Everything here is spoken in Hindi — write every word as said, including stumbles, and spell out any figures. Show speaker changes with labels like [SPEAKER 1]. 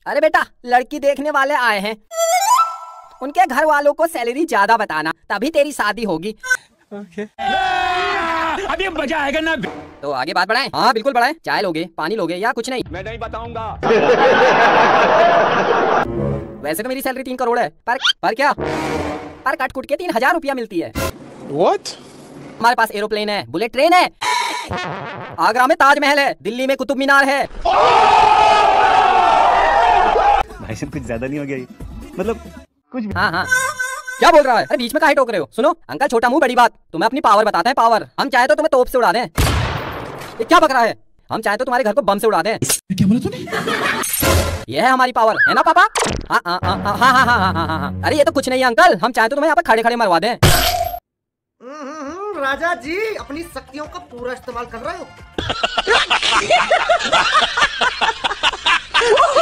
[SPEAKER 1] अरे बेटा, लड़की देखने वाले आए हैं, उनके घर वालों को सैलरी ज्यादा बताना, तभी तेरी शादी होगी।
[SPEAKER 2] ओके। अभी मजा आएगा ना।
[SPEAKER 1] तो आगे बात बढ़ाएं? हाँ बिल्कुल बढ़ाएं। चाय लोगे, पानी लोगे या कुछ नहीं?
[SPEAKER 2] मैं नहीं बताऊंगा।
[SPEAKER 1] वैसे तो मेरी सैलरी तीन करोड़ है, पर पर क्या, पर कट कुट के तीन हजार रुपया मिलती है।
[SPEAKER 2] What?
[SPEAKER 1] हमारे पास एरोप्लेन है, बुलेट ट्रेन है, आगरा में ताजमहल है, दिल्ली में कुतुब मीनार है।
[SPEAKER 3] भाई साहब कुछ ज्यादा नहीं हो गया ये? मतलब कुछ भी।
[SPEAKER 1] हाँ हाँ, क्या बोल रहा है? अरे बीच में काहे टोक रहे हो? सुनो अंकल, छोटा मुंह बड़ी बात। तुम्हें अपनी पावर बताते हैं, पावर। हम चाहे तो तुम्हें तोप से उड़ा दें। ये क्या बक रहा है? हम चाहे तो तुम्हारे घर को बम से उड़ा दें।
[SPEAKER 2] क्या बोला तूने?
[SPEAKER 1] ये है हमारी पावर, है ना पापा? हाँ हाँ हाँ हाँ हाँ हाँ हाँ हाँ हाँ। अरे ये तो कुछ नहीं है अंकल, हम चाहे तो तुम्हें यहाँ पे खड़े खड़े मरवा दें।
[SPEAKER 4] राजा जी अपनी शक्तियों का पूरा इस्तेमाल कर रहे हो।